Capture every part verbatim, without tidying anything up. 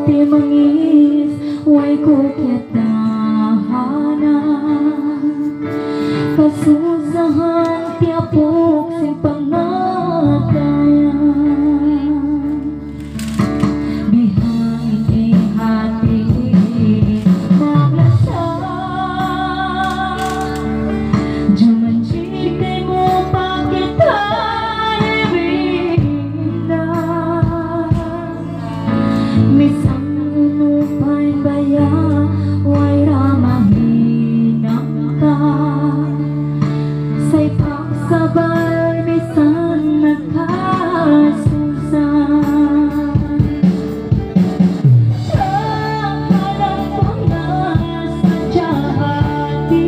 ti mangis, way ko kiyatahanan. Kasusahan ti apok sin pangatayan. Bihangin ti hati maglasa, jumanjik kay mo pakita ibina. Misang unupay baya, way ramahinang ka. Say pagsabay, bisan nagkasusan. Takalang ko na sa tiyahati,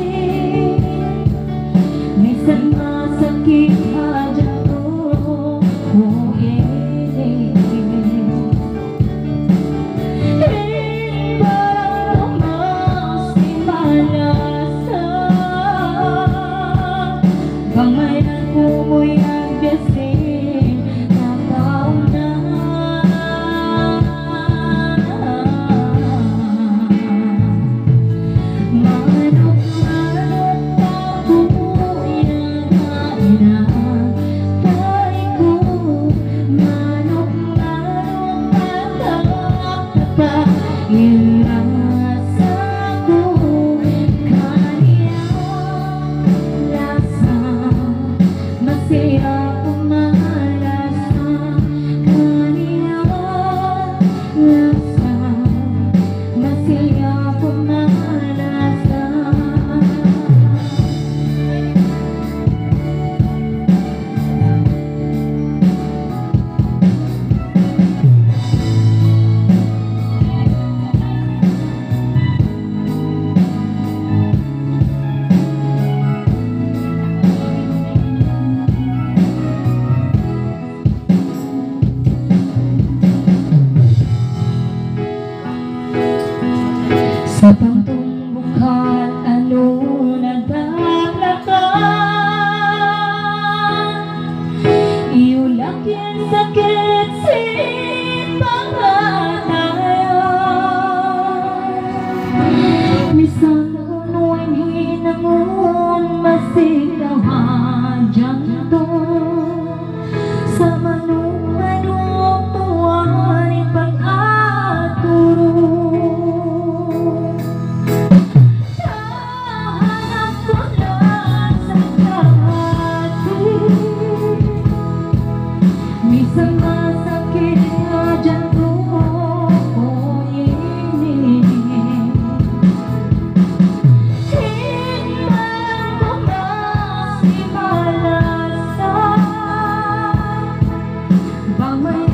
bisan masakit hadya ko huhin. Parang tumas di malasa, pangmayan ko mo'y nagdasing ng taon na. Manok-manok pabuyan na inatay ko. Manok-manok patakata inasa ko. Kaniyang lasa, masaya ko malasa. Kaniyang lasa, masaya ko malasa. Sa pantong bukal, ano nagdaglakan? Iulak yan sakit sin pangatayan. Misang unuin hinangon, masikaw hadyan to. Sa manok-manok, tuwanin pag-aturo. Minsan masakit hadyan ko huhin. Hindang tumas di malasa, bang may